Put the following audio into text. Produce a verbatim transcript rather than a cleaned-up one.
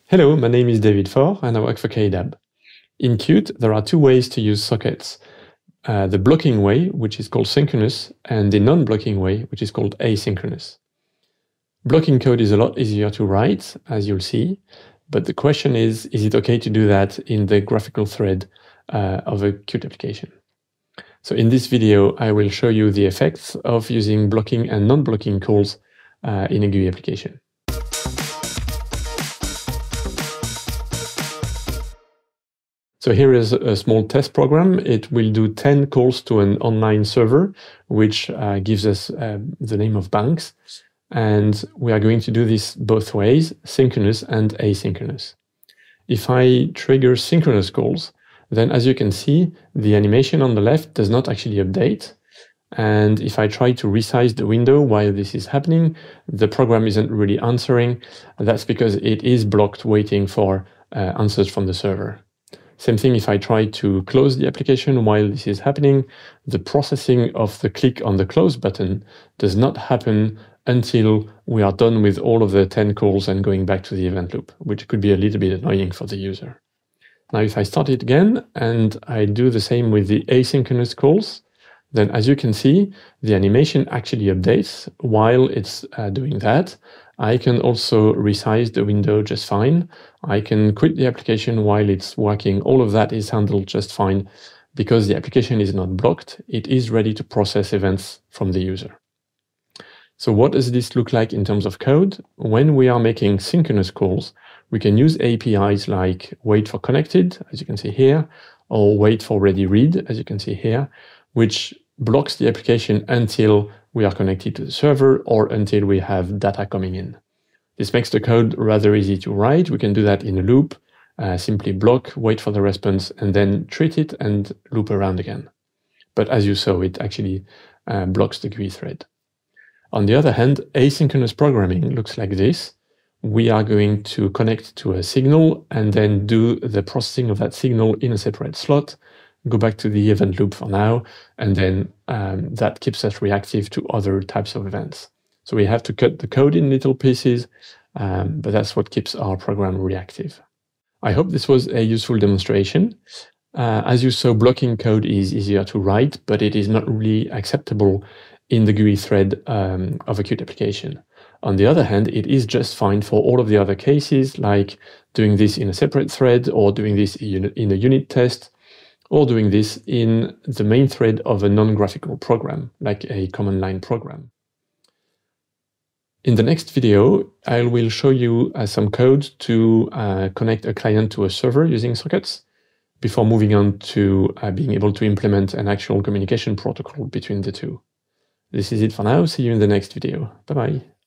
Hello, my name is David Faure and I work for K D A B. In Qt, there are two ways to use sockets. Uh, the blocking way, which is called synchronous, and the non-blocking way, which is called asynchronous. Blocking code is a lot easier to write, as you'll see, but the question is, is it okay to do that in the graphical thread uh, of a Qt application? So in this video, I will show you the effects of using blocking and non-blocking calls uh, in a G U I application. So here is a small test program. It will do ten calls to an online server, which uh, gives us uh, the name of banks. And we are going to do this both ways, synchronous and asynchronous. If I trigger synchronous calls, then as you can see, the animation on the left does not actually update. And if I try to resize the window while this is happening, the program isn't really answering. That's because it is blocked waiting for uh, answers from the server. Same thing if I try to close the application while this is happening, the processing of the click on the close button does not happen until we are done with all of the ten calls and going back to the event loop, which could be a little bit annoying for the user. Now, if I start it again and I do the same with the asynchronous calls, then as you can see, the animation actually updates while it's uh, doing that. I can also resize the window just fine. I can quit the application while it's working. All of that is handled just fine because the application is not blocked. It is ready to process events from the user. So what does this look like in terms of code? When we are making synchronous calls, we can use A P Is like wait for connected, as you can see here, or wait for ready read, as you can see here, which blocks the application until we are connected to the server or until we have data coming in. This makes the code rather easy to write. We can do that in a loop, uh, simply block, wait for the response, and then treat it and loop around again. But as you saw, it actually uh, blocks the G U I thread. On the other hand, asynchronous programming looks like this. We are going to connect to a signal and then do the processing of that signal in a separate slot, go back to the event loop for now, and then um, that keeps us reactive to other types of events. So we have to cut the code in little pieces, um, but that's what keeps our program reactive. I hope this was a useful demonstration. Uh, as you saw, blocking code is easier to write, but it is not really acceptable in the G U I thread um, of a Qt application. On the other hand, it is just fine for all of the other cases, like doing this in a separate thread, or doing this in a unit test, or doing this in the main thread of a non-graphical program, like a command line program. In the next video, I will show you uh, some code to uh, connect a client to a server using sockets, before moving on to uh, being able to implement an actual communication protocol between the two. This is it for now. See you in the next video. Bye-bye.